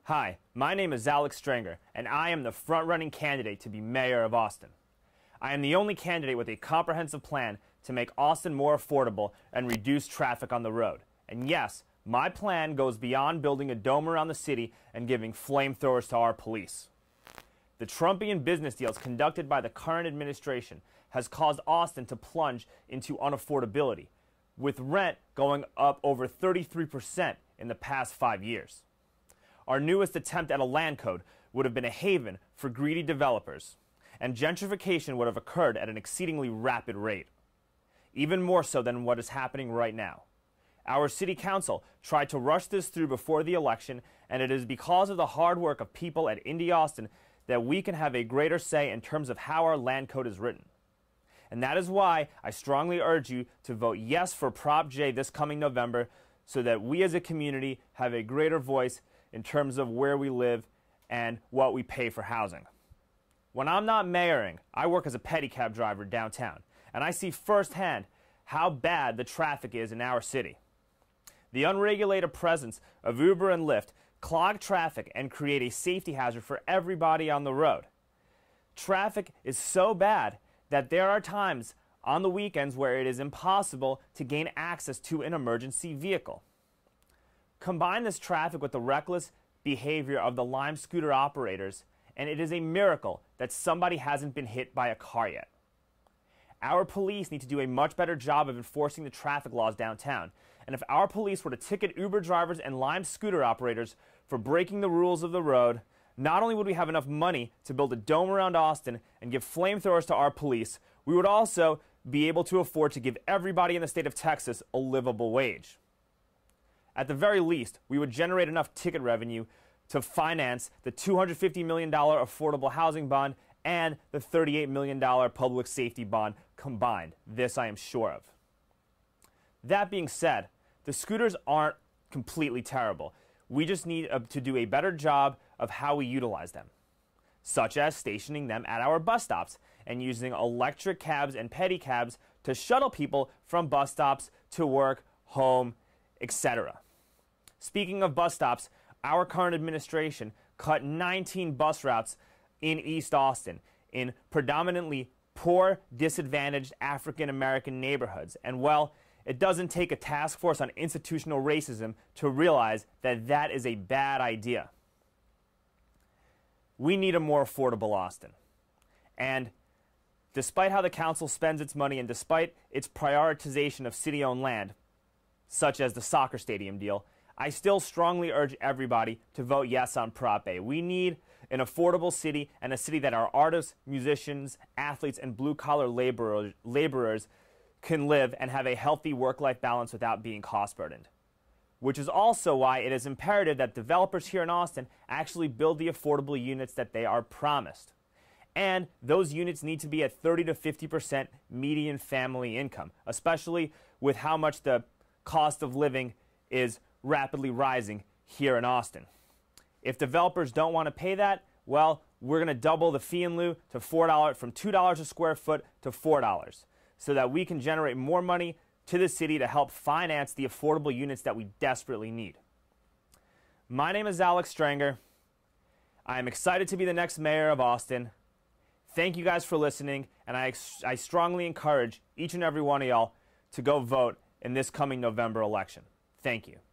Hi, my name is Alex Strenger, and I am the front-running candidate to be mayor of Austin. I am the only candidate with a comprehensive plan to make Austin more affordable and reduce traffic on the road. And yes, my plan goes beyond building a dome around the city and giving flamethrowers to our police. The Trumpian business deals conducted by the current administration has caused Austin to plunge into unaffordability, with rent going up over 33% in the past 5 years. Our newest attempt at a land code would have been a haven for greedy developers, and gentrification would have occurred at an exceedingly rapid rate, even more so than what is happening right now. Our city council tried to rush this through before the election, and it is because of the hard work of people at Indy Austin that we can have a greater say in terms of how our land code is written. And that is why I strongly urge you to vote yes for Prop J this coming November, so that we as a community have a greater voice in terms of where we live and what we pay for housing. When I'm not mayoring, I work as a pedicab driver downtown, and I see firsthand how bad the traffic is in our city. The unregulated presence of Uber and Lyft clog traffic and create a safety hazard for everybody on the road. Traffic is so bad that there are times on the weekends where it is impossible to gain access to an emergency vehicle. Combine this traffic with the reckless behavior of the Lime scooter operators, and it is a miracle that somebody hasn't been hit by a car yet. Our police need to do a much better job of enforcing the traffic laws downtown, and if our police were to ticket Uber drivers and Lime scooter operators for breaking the rules of the road, not only would we have enough money to build a dome around Austin and give flamethrowers to our police, we would also be able to afford to give everybody in the state of Texas a livable wage. At the very least, we would generate enough ticket revenue to finance the $250 million affordable housing bond and the $38 million public safety bond combined. This I am sure of. That being said, the scooters aren't completely terrible. We just need to do a better job of how we utilize them, such as stationing them at our bus stops and using electric cabs and pedicabs to shuttle people from bus stops to work, home, etc. Speaking of bus stops, our current administration cut 19 bus routes in East Austin in predominantly poor, disadvantaged African American neighborhoods. And well, it doesn't take a task force on institutional racism to realize that that is a bad idea. We need a more affordable Austin. And despite how the council spends its money and despite its prioritization of city-owned land, such as the soccer stadium deal, I still strongly urge everybody to vote yes on Prop A. We need an affordable city and a city that our artists, musicians, athletes, and blue-collar laborers can live and have a healthy work-life balance without being cost-burdened. Which is also why it is imperative that developers here in Austin actually build the affordable units that they are promised. And those units need to be at 30 to 50% median family income, especially with how much the cost of living is rapidly rising here in Austin. If developers don't want to pay that, well, we're going to double the fee in lieu to $4, from $2 a square foot to $4, so that we can generate more money to the city to help finance the affordable units that we desperately need. My name is Alex Strenger. I am excited to be the next mayor of Austin. Thank you guys for listening, and I strongly encourage each and every one of y'all to go vote in this coming November election. Thank you.